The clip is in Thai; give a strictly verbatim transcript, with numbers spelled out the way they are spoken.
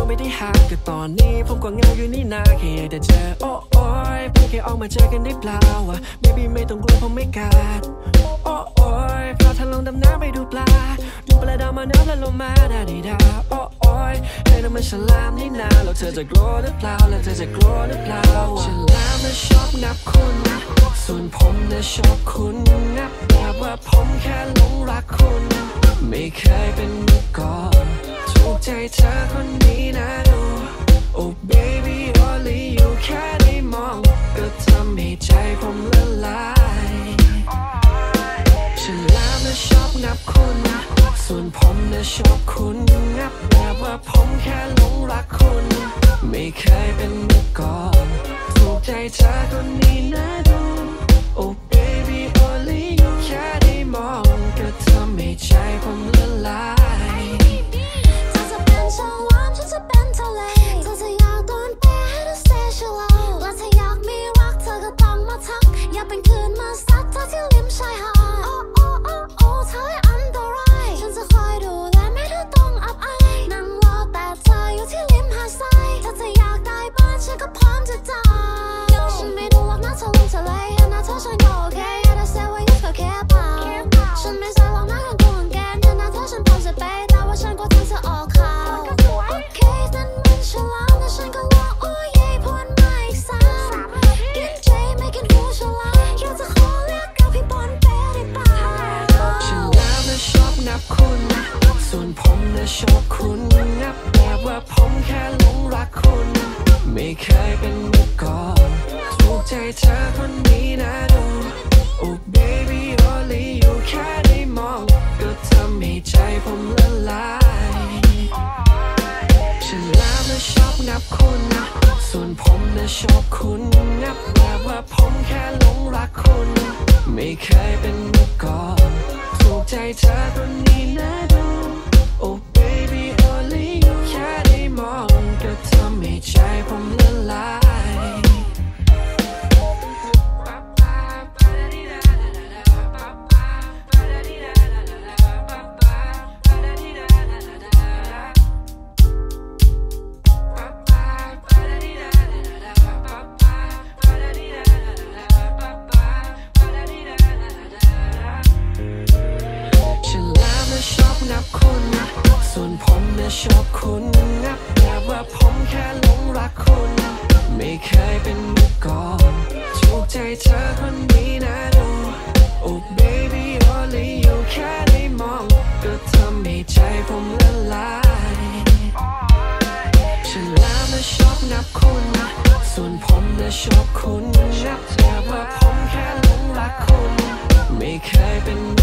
ไม่ได้ห่างกันตอนนี้ผมก็เหงาอยู่นี่นาแค่อยากจะเจอโอ้โอ้ยเพื่อแค่ออกมาเจอกันได้เปล่าวะ Baby ไม่ต้องกลัวผมไม่กัดโอ้โอ้ยพาเธอลงดำน้ำไปดูปลาดูปลาดาวมาน้ำและลงมาดาดีดาโอ้โอ้ยให้น้ำมันฉลามนี่นาแล้วเธอจะกลัวหรือเปล่าแล้วเธอจะกลัวหรือเปล่าฉลามน่ะชอบนับคุณส่วนผมน่ะชอบคุณนับแบบว่าผมแค่หลงรักคุณไม่เคยเป็นเมื่อก่อนถูกใจเธอคนนี้นะดู Oh baby only you แค่ได้มองก็ทำให้ใจผมละลายฉันแล้วน่ะชอบนับคุณส่วนผมน่ะชอบคุณนับแบบว่าผมแค่หลงรักคุณไม่เคยเป็นเมื่อก่อนถูกใจเธอคนนี้นะดู Oh baby only you แค่ได้มองก็ทำให้ใจผมละลายเธอจะเป็นฉลามฉันจะเป็นทะเลเธอจะอยากโดนเปย์ให้เธอ stay shallow และถ้าอยากมีรักเธอก็ต้องมาทักอย่าเป็นคืนมาซัดเธอที่ริมชายหาดโอ้โอ้โอ้โอ้เธออันตรายฉันจะคอยดูแลไม่เธอต้องอับอายนั่งรอแต่เธออยู่ที่ริมหาดทรายถ้าเธออยากได้บ้านฉันก็พร้อมจะจ่ายฉันไม่ดูหรอกนะเธอลงทะเลหน้าเธอฉันก็โอเคอย่าได้เสียไว้ก็แค่เปล่าฉันไม่ใส่หรอกนะข้างกูข้างแกนหน้าเธอฉันพร้อมจะเปย์แต่ว่าฉันกลัวเธอจะออกข่าวโอเคนั่นมันฉลามแต่ฉันก็รอโอ้ยพูดมาอีกสามกินใจไม่กินหูฉลามอยากจะขอเรียกเราพี่บอลเปย์ได้ป่ะฉันแล้วน่ะชอบนับคุณส่วนผมน่ะชอบคุณนับแบบว่าผมแค่หลงรักคุณไม่เคยเป็นเมื่อก่อนถูกใจเธอคนนี้นะดู Oh baby only you แค่ได้มองก็ทำให้ใจผมละลายฉันแล้วน่ะชอบนับคุณส่วนผมน่ะชอบคุณนับแบบว่าผมแค่หลงรักคุณไม่เคยเป็นเมื่อก่อนถูกใจเธอคนนี้นะดู Oh baby only you แค่ได้มองก็ทำให้ใจผมละลายชอบนับคุณส่วนผมน่ะชอบคุณนับแบบว่าผมแค่หลงรักคุณไม่เคยเป็นเมื่อก่อนถูกใจเธอคนนี้นะดู Oh baby only you แค่ได้มองก็ทำให้ใจผมละลายฉันแล้วน่ะชอบนับคุณส่วนผมน่ะชอบคุณนับแบบว่าผมแค่หลงรักคุณไม่เคยเป็น